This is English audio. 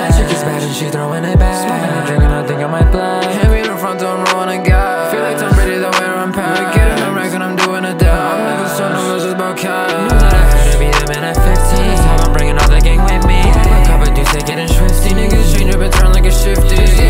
My chick is bad and she throwing it back. Smoking and drinking, I think I might black. Hand me in the front door, I'm rolling a guy. Feel like Tom Brady the way I'm packed. Getting a wreck and I'm doing a dab. I'm never starting to lose, it's about cash. Knew that I had to be the man at 15. That's how I'm bringing all the gang with me. A cup of juice, they getting swifty. Niggas change up and turn like a shifty.